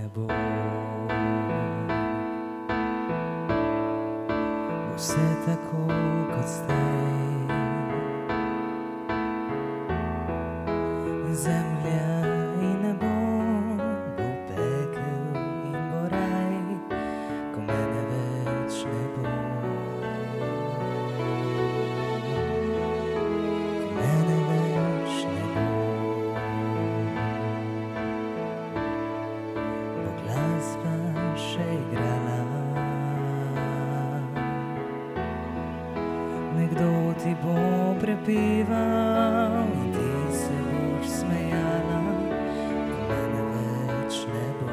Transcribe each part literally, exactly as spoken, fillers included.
bo. Vse tako kot zdaj, zemlja in nebo, bo pekel in bo raj, ko mene več ne bo. Ko mene več ne bo. Bo glasba še igrala, nekdo ti bo prepeval in ti se boš smejala, ko mene več ne bo.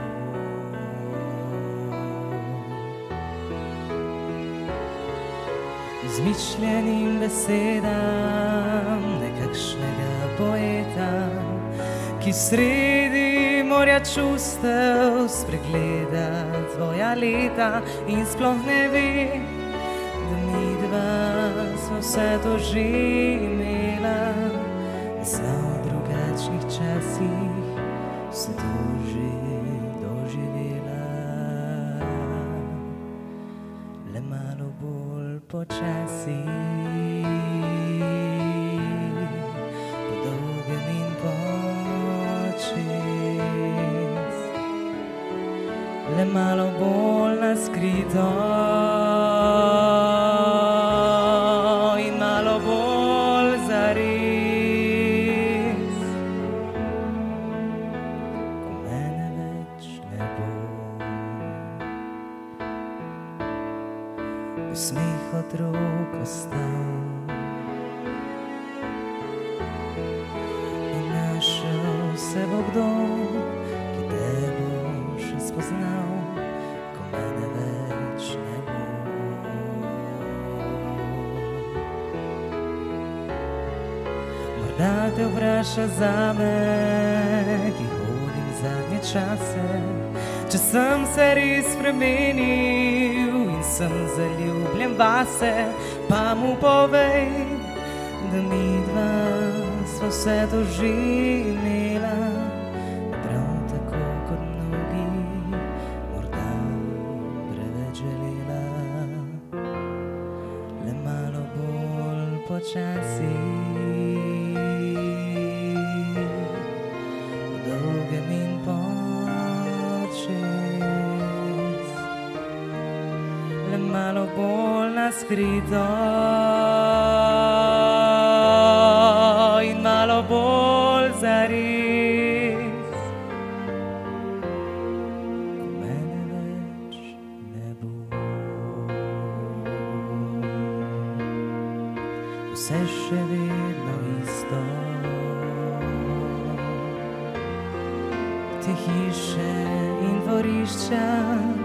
Izmišljenim besedam nekakšnega poeta, ki sredi morja čustev spregleda tvoja leta in sploh ne ve, da midva sva vse to že imela, za v drugačnih časih vse to že doživela. Le malo bolj počasi, po dolgem in počez, le malo bolj na skrito in malo bolj zares, ko mene več ne bo. Posmeh otrok ostal in našel se bo kdo, ki te bo še spoznal, ko mene več ne bo. Morda te vpraša zame, ki hodim zadnje čase, če sem se res spremenil in sem zaljubljen vase, pa mu povej, da midva sva vse to že imela, prav tako kot mnogi, morda preveč želela. Le malo bolj počasi, po dolgem in počez, le malo bolj na skrito in malo bolj zares, ko mene več ne bo. Vse še vedno isto, te hiše in dvorišča,